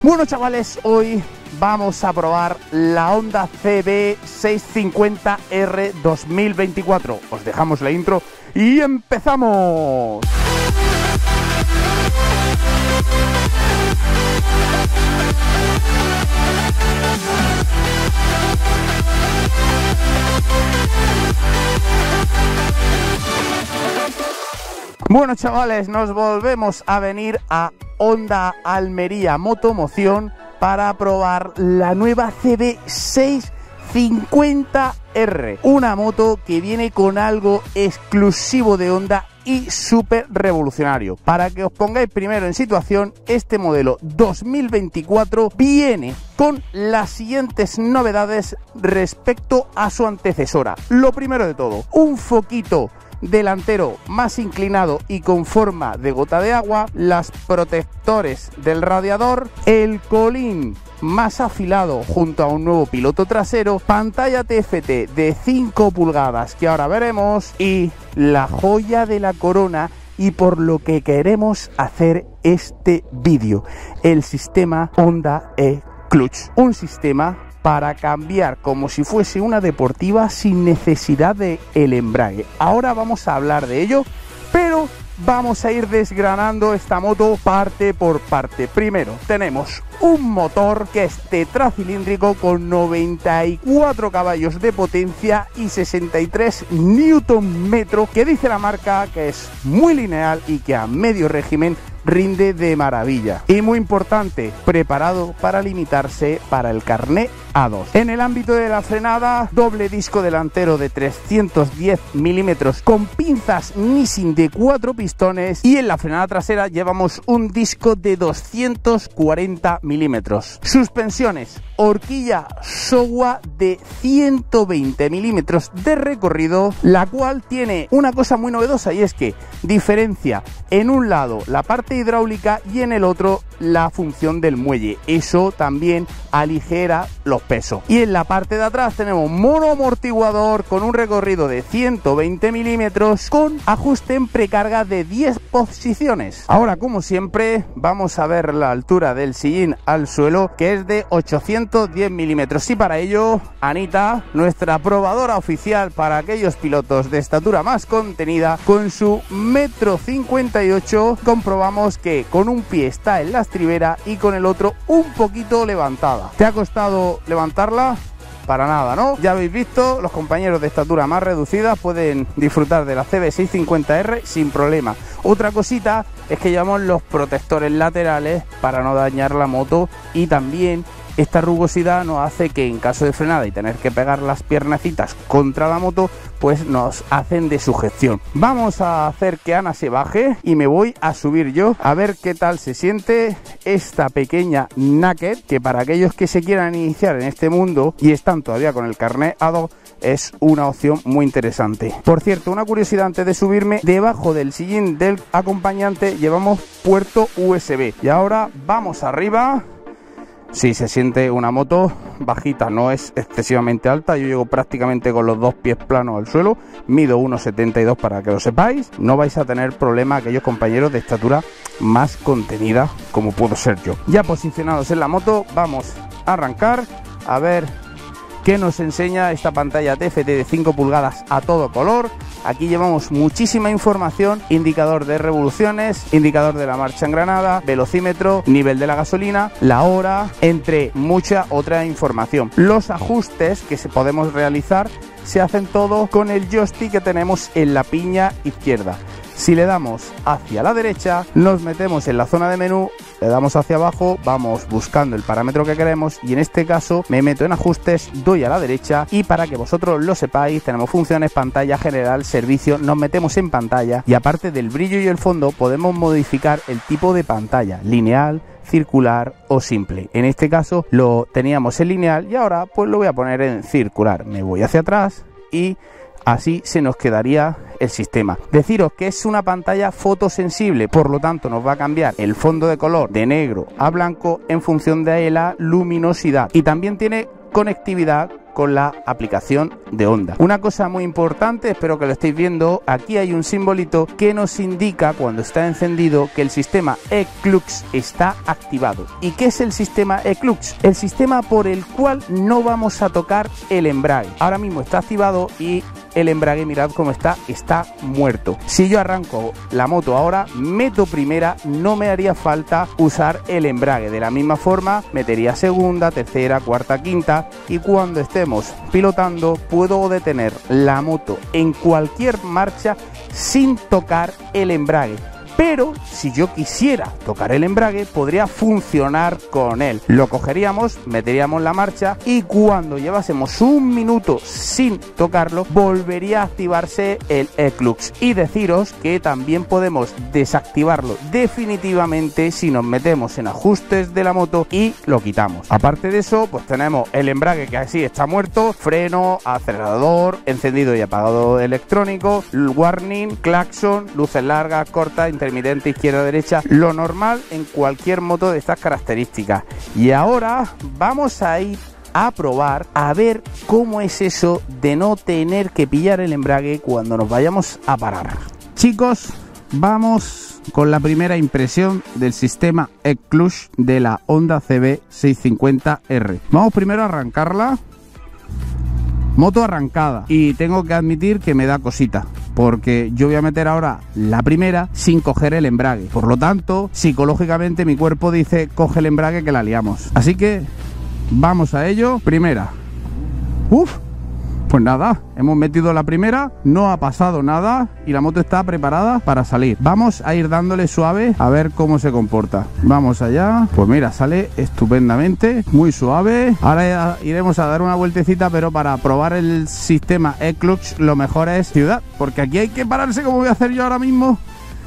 Bueno, chavales, hoy vamos a probar la Honda CB650R 2024. Os dejamos la intro y empezamos. Bueno, chavales, nos volvemos a venir a Honda Almería Motomoción para probar la nueva CB650R, una moto que viene con algo exclusivo de Honda y súper revolucionario. Para que os pongáis primero en situación, este modelo 2024 viene con las siguientes novedades respecto a su antecesora. Lo primero de todo, un foquito delantero más inclinado y con forma de gota de agua, las protectores del radiador, el colín más afilado junto a un nuevo piloto trasero, pantalla TFT de 5 pulgadas que ahora veremos y la joya de la corona y por lo que queremos hacer este vídeo, el sistema Honda E-Clutch, un sistema para cambiar como si fuese una deportiva sin necesidad de el embrague. Ahora vamos a hablar de ello, pero vamos a ir desgranando esta moto parte por parte. Primero tenemos un motor que es tetracilíndrico con 94 caballos de potencia y 63 Nm, que dice la marca que es muy lineal y que a medio régimen rinde de maravilla. Y muy importante, preparado para limitarse para el carné A2. En el ámbito de la frenada, doble disco delantero de 310 milímetros con pinzas Nissin de 4 pistones, y en la frenada trasera llevamos un disco de 240 milímetros. Suspensiones, horquilla Showa de 120 milímetros de recorrido, la cual tiene una cosa muy novedosa, y es que diferencia en un lado la parte hidráulica y en el otro la función del muelle. Eso también aligera los pesos. Y en la parte de atrás tenemos monoamortiguador con un recorrido de 120 milímetros con ajuste en precarga de 10 posiciones. Ahora, como siempre, vamos a ver la altura del sillín al suelo, que es de 810 milímetros, y para ello Anita, nuestra probadora oficial para aquellos pilotos de estatura más contenida, con su 1,58 m, comprobamos que con un pie está en la estribera y con el otro un poquito levantada. ¿Te ha costado levantarla? Para nada, ¿no? Ya habéis visto, los compañeros de estatura más reducida pueden disfrutar de la CB650R sin problema. Otra cosita es que llevamos los protectores laterales para no dañar la moto, y también esta rugosidad nos hace que en caso de frenada y tener que pegar las piernecitas contra la moto, pues nos hacen de sujeción. Vamos a hacer que Ana se baje y me voy a subir yo a ver qué tal se siente esta pequeña Naked, que para aquellos que se quieran iniciar en este mundo y están todavía con el carnet A2 es una opción muy interesante. Por cierto, una curiosidad antes de subirme: debajo del sillín del acompañante llevamos puerto USB. Y ahora vamos arriba. Sí, se siente una moto bajita, no es excesivamente alta. Yo llego prácticamente con los dos pies planos al suelo, mido 1,72 para que lo sepáis. No vais a tener problema aquellos compañeros de estatura más contenida como puedo ser yo. Ya posicionados en la moto, vamos a arrancar a ver qué nos enseña esta pantalla TFT de 5 pulgadas a todo color. Aquí llevamos muchísima información: indicador de revoluciones, indicador de la marcha engranada, velocímetro, nivel de la gasolina, la hora, entre mucha otra información. Los ajustes que podemos realizar se hacen todos con el joystick que tenemos en la piña izquierda. Si le damos hacia la derecha, nos metemos en la zona de menú, le damos hacia abajo, vamos buscando el parámetro que queremos, y en este caso me meto en ajustes, doy a la derecha, y para que vosotros lo sepáis, tenemos funciones, pantalla, general, servicio, nos metemos en pantalla, y aparte del brillo y el fondo podemos modificar el tipo de pantalla: lineal, circular o simple. En este caso lo teníamos en lineal y ahora pues lo voy a poner en circular. Me voy hacia atrás y así se nos quedaría el sistema. Deciros que es una pantalla fotosensible, por lo tanto nos va a cambiar el fondo de color de negro a blanco en función de la luminosidad, y también tiene conectividad con la aplicación de Honda. Una cosa muy importante, espero que lo estéis viendo, aquí hay un simbolito que nos indica cuando está encendido que el sistema E-Clutch está activado. ¿Y qué es el sistema E-Clutch? El sistema por el cual no vamos a tocar el embrague. Ahora mismo está activado y el embrague, mirad cómo está muerto. Si yo arranco la moto ahora, meto primera, no me haría falta usar el embrague. De la misma forma, metería segunda, tercera, cuarta, quinta, y cuando estemos pilotando puedo detener la moto en cualquier marcha sin tocar el embrague. Pero si yo quisiera tocar el embrague, podría funcionar con él. Lo cogeríamos, meteríamos la marcha y cuando llevásemos un minuto sin tocarlo, volvería a activarse el E-Clutch. Y deciros que también podemos desactivarlo definitivamente si nos metemos en ajustes de la moto y lo quitamos. Aparte de eso, pues tenemos el embrague que así está muerto, freno, acelerador, encendido y apagado electrónico, warning, claxon, luces largas, cortas, intermitente, izquierda, derecha, lo normal en cualquier moto de estas características. Y ahora vamos a ir a probar a ver cómo es eso de no tener que pillar el embrague cuando nos vayamos a parar. Chicos, vamos con la primera impresión del sistema E-Clutch de la Honda CB650R. Vamos primero a arrancarla. Moto arrancada, y tengo que admitir que me da cosita, porque yo voy a meter ahora la primera sin coger el embrague. Por lo tanto, psicológicamente mi cuerpo dice, coge el embrague que la liamos. Así que vamos a ello. Primera. Pues nada, hemos metido la primera, no ha pasado nada y la moto está preparada para salir. Vamos a ir dándole suave a ver cómo se comporta. Vamos allá. Pues mira, sale estupendamente, muy suave. Ahora iremos a dar una vueltecita, pero para probar el sistema E-Clutch lo mejor es ciudad, porque aquí hay que pararse como voy a hacer yo ahora mismo.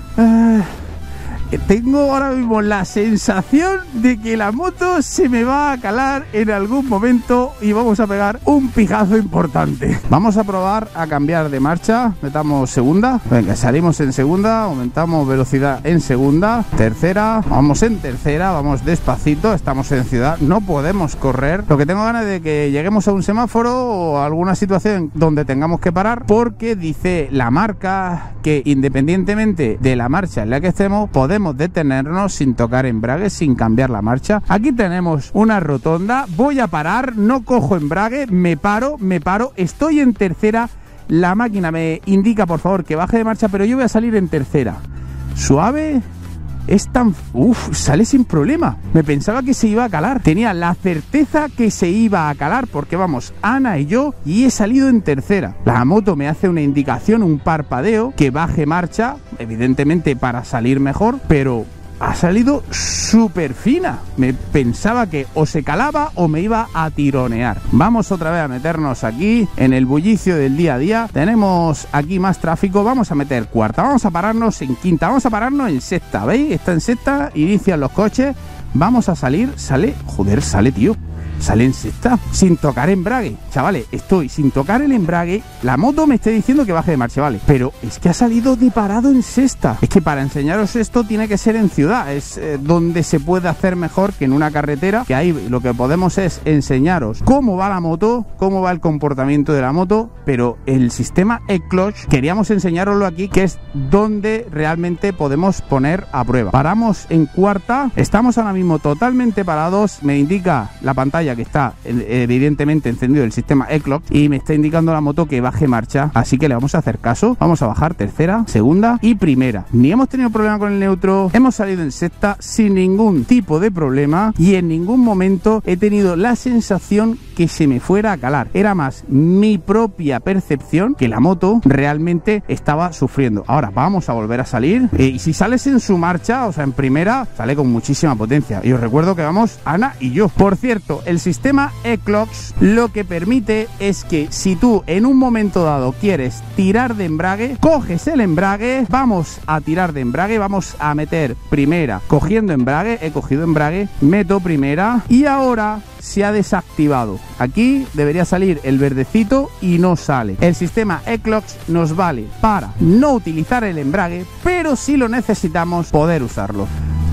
Tengo ahora mismo la sensación de que la moto se me va a calar en algún momento y vamos a pegar un pijazo importante. Vamos a probar a cambiar de marcha. Metamos segunda. Venga, salimos en segunda, aumentamos velocidad en segunda, tercera, vamos en tercera, vamos despacito, estamos en ciudad, no podemos correr. Lo que tengo ganas de que lleguemos a un semáforo o a alguna situación donde tengamos que parar, porque dice la marca que independientemente de la marcha en la que estemos, podemos detenernos sin tocar embrague, sin cambiar la marcha. Aquí tenemos una rotonda, voy a parar, no cojo embrague, me paro, estoy en tercera, la máquina me indica por favor que baje de marcha, pero yo voy a salir en tercera. Suave. Es tan... sale sin problema. Me pensaba que se iba a calar. Tenía la certeza que se iba a calar, porque vamos, Ana y yo, y he salido en tercera. La moto me hace una indicación, un parpadeo, que baje marcha, evidentemente para salir mejor, pero ha salido súper fina. Me pensaba que o se calaba o me iba a tironear. Vamos otra vez a meternos aquí en el bullicio del día a día. Tenemos aquí más tráfico. Vamos a meter cuarta, vamos a pararnos en quinta, vamos a pararnos en sexta. ¿Veis? Está en sexta, inician los coches. Vamos a salir, sale, joder, sale, tío. Sale en sexta, sin tocar embrague. Chavales, estoy sin tocar el embrague. La moto me está diciendo que baje de marcha, vale, pero es que ha salido de parado en sexta. Es que para enseñaros esto tiene que ser en ciudad. Es donde se puede hacer mejor que en una carretera, que ahí lo que podemos es enseñaros cómo va la moto, cómo va el comportamiento de la moto. Pero el sistema E-Clutch queríamos enseñaroslo aquí, que es donde realmente podemos poner a prueba. Paramos en cuarta, estamos ahora mismo totalmente parados. Me indica la pantalla que está evidentemente encendido el sistema E-Clutch y me está indicando la moto que baje marcha, así que le vamos a hacer caso. Vamos a bajar tercera, segunda y primera. Ni hemos tenido problema con el neutro, hemos salido en sexta sin ningún tipo de problema y en ningún momento he tenido la sensación que se me fuera a calar. Era más mi propia percepción que la moto realmente estaba sufriendo. Ahora vamos a volver a salir y si sales en su marcha, o sea en primera, sale con muchísima potencia. Y os recuerdo que vamos Ana y yo. Por cierto, el sistema E-Clutch lo que permite es que si tú en un momento dado quieres tirar de embrague, coges el embrague, vamos a tirar de embrague, vamos a meter primera cogiendo embrague, he cogido embrague, meto primera y ahora se ha desactivado. Aquí debería salir el verdecito y no sale. El sistema E-Clutch nos vale para no utilizar el embrague, pero si lo necesitamos poder usarlo.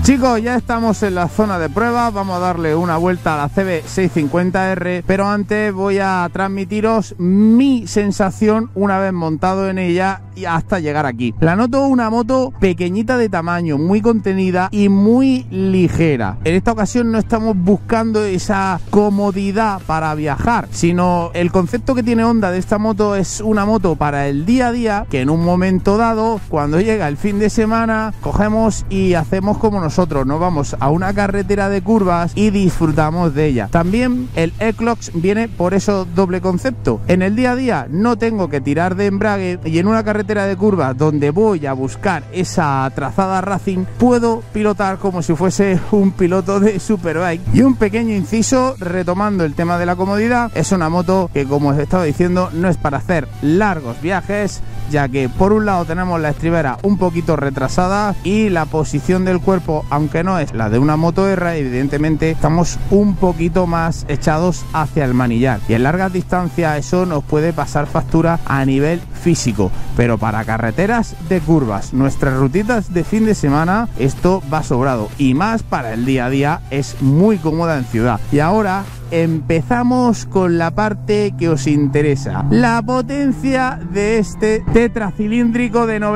Chicos, ya estamos en la zona de prueba, vamos a darle una vuelta a la CB650R, pero antes voy a transmitiros mi sensación una vez montado en ella y hasta llegar aquí. La noto una moto pequeñita de tamaño, muy contenida y muy ligera. En esta ocasión no estamos buscando esa comodidad para viajar, sino el concepto que tiene Honda de esta moto es una moto para el día a día, que en un momento dado, cuando llega el fin de semana, cogemos y hacemos como nosotros, nos vamos a una carretera de curvas y disfrutamos de ella. También el Equinox viene por eso doble concepto. En el día a día no tengo que tirar de embrague y en una carretera de curvas donde voy a buscar esa trazada racing puedo pilotar como si fuese un piloto de Superbike. Y un pequeño inciso, retomando el tema de la comodidad, es una moto que, como os estaba diciendo, no es para hacer largos viajes, ya que por un lado tenemos la estribera un poquito retrasada y la posición del cuerpo, aunque no es la de una moto R, evidentemente estamos un poquito más echados hacia el manillar y en largas distancias eso nos puede pasar factura a nivel físico, pero para carreteras de curvas, nuestras rutitas de fin de semana, esto va sobrado, y más para el día a día es muy cómoda en ciudad. Y ahora empezamos con la parte que os interesa, la potencia de este tetracilíndrico de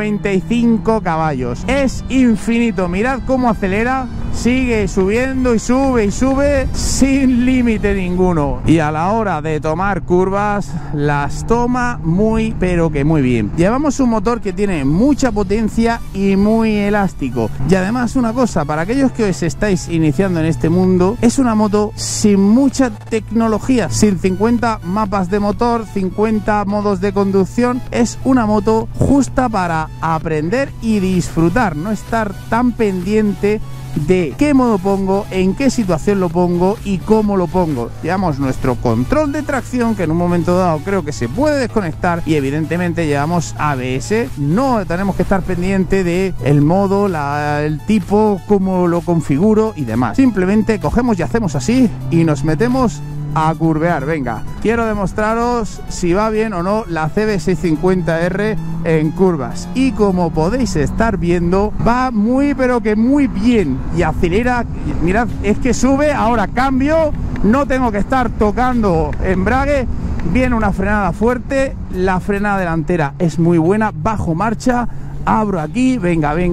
95 caballos. Es infinito, mirad cómo acelera, sigue subiendo y sube sin límite ninguno, y a la hora de tomar curvas las toma muy pero que muy bien. Llevamos un motor que tiene mucha potencia y muy elástico, y además una cosa, para aquellos que os estáis iniciando en este mundo, es una moto sin mucha tecnología, sin 50 mapas de motor, 50 modos de conducción. Es una moto justa para aprender y disfrutar, no estar tan pendiente de qué modo pongo, en qué situación lo pongo y cómo lo pongo. Llevamos nuestro control de tracción, que en un momento dado creo que se puede desconectar, y evidentemente llevamos ABS, no tenemos que estar pendiente de el modo, el tipo, cómo lo configuro y demás. Simplemente cogemos y hacemos así y nos metemos a curvear. Venga, quiero demostraros si va bien o no la CB650R en curvas, y como podéis estar viendo, va muy pero que muy bien y acelera. Mirad, es que sube, ahora cambio, no tengo que estar tocando embrague, viene una frenada fuerte, la frenada delantera es muy buena, bajo marcha, abro aquí, venga, ahí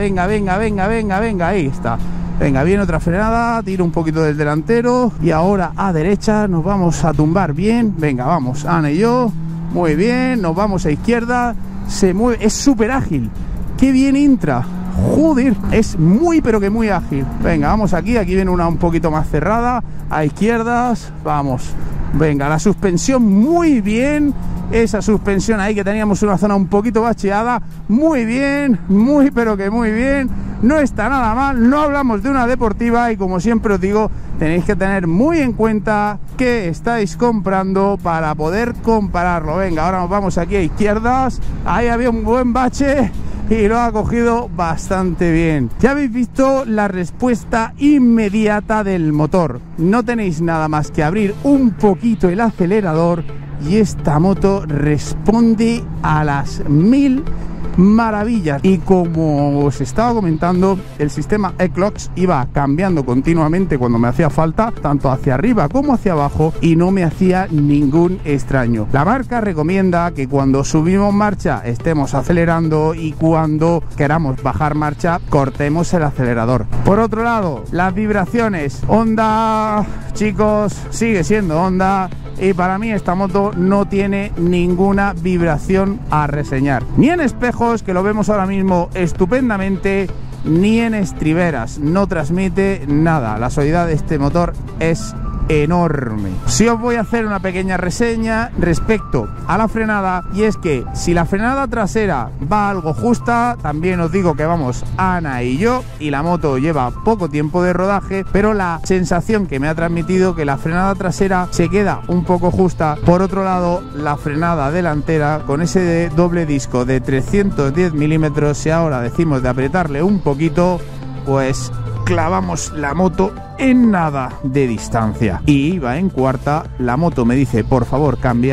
está. Venga, viene otra frenada, tiro un poquito del delantero y ahora a derecha nos vamos a tumbar bien. Venga, vamos, Ana y yo, muy bien, nos vamos a izquierda, se mueve, es súper ágil. Qué bien intra, joder, es muy pero que muy ágil. Venga, vamos aquí viene una un poquito más cerrada, a izquierdas, vamos. Venga, la suspensión muy bien, esa suspensión ahí que teníamos una zona un poquito bacheada, muy bien, muy pero que muy bien, no está nada mal. No hablamos de una deportiva y, como siempre os digo, tenéis que tener muy en cuenta qué estáis comprando para poder compararlo. Venga, ahora nos vamos aquí a izquierdas, ahí había un buen bache y lo ha cogido bastante bien. Ya habéis visto la respuesta inmediata del motor, no tenéis nada más que abrir un poquito el acelerador y esta moto responde a las 1000 maravillas. Y como os estaba comentando, el sistema Equinox iba cambiando continuamente cuando me hacía falta, tanto hacia arriba como hacia abajo, y no me hacía ningún extraño. La marca recomienda que cuando subimos marcha estemos acelerando y cuando queramos bajar marcha cortemos el acelerador. Por otro lado, las vibraciones, Honda, chicos, sigue siendo Honda, y para mí esta moto no tiene ninguna vibración a reseñar, ni en espejos, que lo vemos ahora mismo estupendamente, ni en estriberas, no transmite nada. La solidez de este motor es enorme. Si os voy a hacer una pequeña reseña respecto a la frenada, y es que si la frenada trasera va algo justa, también os digo que vamos Ana y yo, y la moto lleva poco tiempo de rodaje, pero la sensación que me ha transmitido que la frenada trasera se queda un poco justa. Por otro lado, la frenada delantera con ese doble disco de 310 milímetros, si ahora decimos de apretarle un poquito, pues clavamos la moto en nada de distancia. Y iba en cuarta, la moto me dice por favor cambia,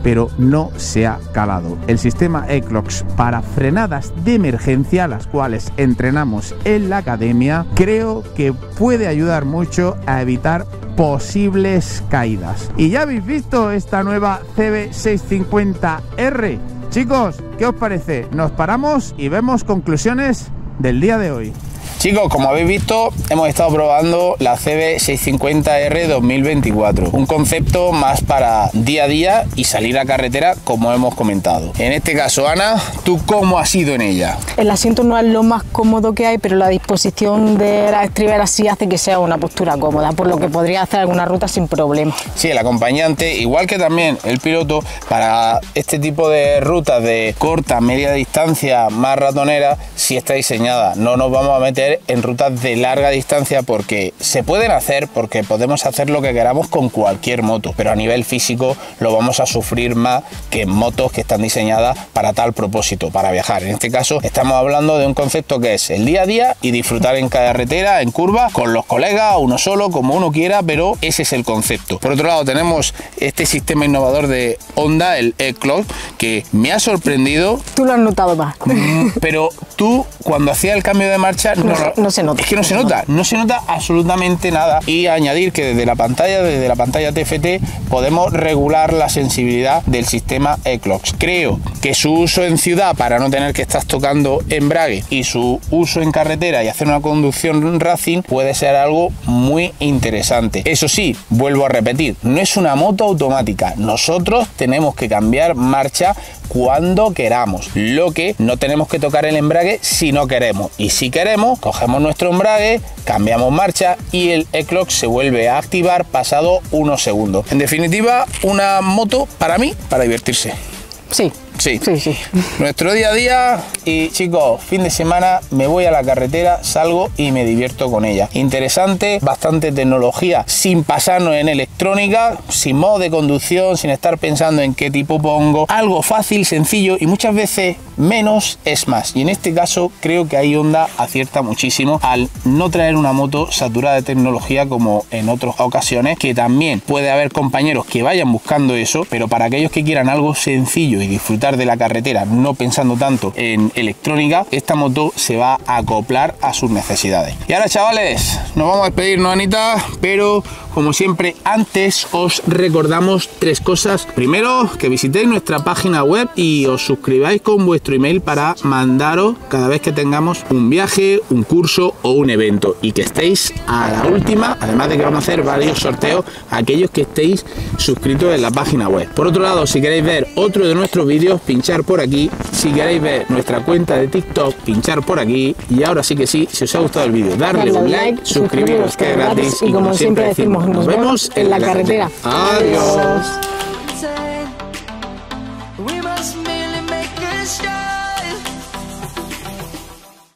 pero no se ha calado. El sistema E-Clocks para frenadas de emergencia, las cuales entrenamos en la academia, creo que puede ayudar mucho a evitar posibles caídas. Y ya habéis visto esta nueva CB650R. Chicos, ¿qué os parece? Nos paramos y vemos conclusiones del día de hoy. Chicos, como habéis visto, hemos estado probando la CB650R 2024, un concepto más para día a día y salir a carretera, como hemos comentado. En este caso, Ana, ¿tú cómo has ido en ella? El asiento no es lo más cómodo que hay, pero la disposición de las estriberas sí hace que sea una postura cómoda, por lo que podría hacer alguna ruta sin problema. Sí, el acompañante, igual que también el piloto, para este tipo de rutas de corta, media distancia, más ratonera, sí está diseñada. No nos vamos a meter en rutas de larga distancia porque se pueden hacer, porque podemos hacer lo que queramos con cualquier moto, pero a nivel físico lo vamos a sufrir más que en motos que están diseñadas para tal propósito, para viajar. En este caso estamos hablando de un concepto que es el día a día y disfrutar en carretera, en curva, con los colegas, uno solo, como uno quiera, pero ese es el concepto. Por otro lado tenemos este sistema innovador de Honda, el E-Clock, que me ha sorprendido. Tú lo has notado más. Pero tú, cuando hacías el cambio de marcha, no se nota. Es que no se nota absolutamente nada. Y añadir que desde la pantalla TFT, podemos regular la sensibilidad del sistema E-Clocks. Creo que su uso en ciudad, para no tener que estar tocando embrague, y su uso en carretera y hacer una conducción racing, puede ser algo muy interesante. Eso sí, vuelvo a repetir, no es una moto automática. Nosotros tenemos que cambiar marcha cuando queramos, lo que no tenemos que tocar el embrague si no queremos, y si queremos cogemos nuestro embrague, cambiamos marcha y el E-Clock se vuelve a activar pasado unos segundos. En definitiva, una moto para mí, para divertirse. Sí. Nuestro día a día. Y chicos, fin de semana me voy a la carretera, salgo y me divierto con ella. Interesante, bastante tecnología sin pasarnos en electrónica, sin modo de conducción, sin estar pensando en qué tipo pongo. Algo fácil, sencillo, y muchas veces menos es más. Y en este caso creo que ahí Honda acierta muchísimo al no traer una moto saturada de tecnología como en otras ocasiones, que también puede haber compañeros que vayan buscando eso, pero para aquellos que quieran algo sencillo y disfrutar de la carretera, no pensando tanto en electrónica, esta moto se va a acoplar a sus necesidades. Y ahora, chavales, nos vamos a despedir, ¿no, Anita? Pero como siempre, antes os recordamos tres cosas. Primero, que visitéis nuestra página web y os suscribáis con vuestro email para mandaros cada vez que tengamos un viaje, un curso o un evento, y que estéis a la última, además de que vamos a hacer varios sorteos a aquellos que estéis suscritos en la página web. Por otro lado, si queréis ver otro de nuestros vídeos, pinchar por aquí. Si queréis ver nuestra cuenta de TikTok, pinchar por aquí. Y ahora sí que sí, si os ha gustado el vídeo, darle un like, suscribiros que es gratis, y como siempre decimos, nos vemos en la carretera. Adiós.